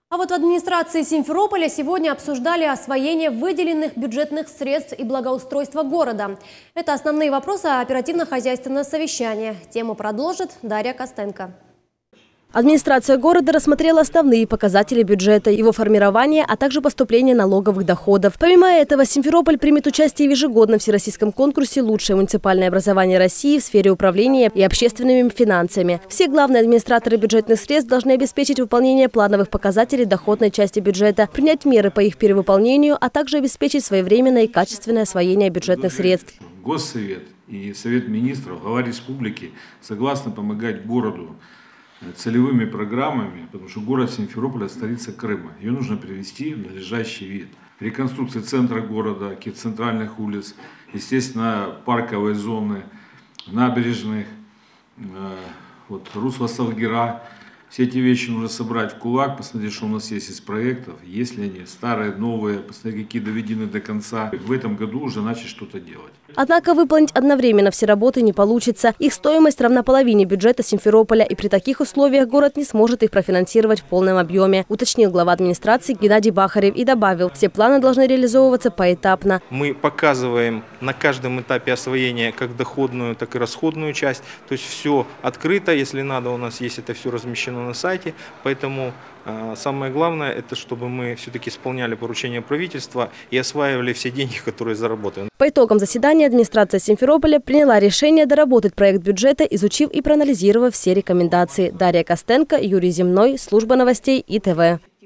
А вот в администрации Симферополя сегодня обсуждали освоение выделенных бюджетных средств и благоустройство города. Это основные вопросы оперативно-хозяйственного совещания. Тему продолжит Дарья Костенко. Администрация города рассмотрела основные показатели бюджета, его формирование, а также поступление налоговых доходов. Помимо этого, Симферополь примет участие в ежегодном всероссийском конкурсе «Лучшее муниципальное образование России» в сфере управления и общественными финансами. Все главные администраторы бюджетных средств должны обеспечить выполнение плановых показателей доходной части бюджета, принять меры по их перевыполнению, а также обеспечить своевременное и качественное освоение бюджетных средств. Госсовет и Совет министров, глава республики согласны помогать городу целевыми программами, потому что город Симферополь – столица Крыма. Ее нужно привести в надлежащий вид. Реконструкция центра города, центральных улиц, естественно, парковой зоны, набережных, русло Салгира. Все эти вещи нужно собрать в кулак, посмотреть, что у нас есть из проектов, есть ли они старые, новые, посмотреть, какие доведены до конца. В этом году уже начать что-то делать. Однако выполнить одновременно все работы не получится. Их стоимость равна половине бюджета Симферополя, и при таких условиях город не сможет их профинансировать в полном объеме, уточнил глава администрации Геннадий Бахарев и добавил, все планы должны реализовываться поэтапно. Мы показываем на каждом этапе освоения как доходную, так и расходную часть. То есть все открыто, если надо, у нас есть это все размещено на сайте, поэтому самое главное, это чтобы мы все-таки исполняли поручения правительства и осваивали все деньги, которые заработаем. По итогам заседания администрация Симферополя приняла решение доработать проект бюджета, изучив и проанализировав все рекомендации. Дарья Костенко, Юрий Земной, служба новостей ИТВ.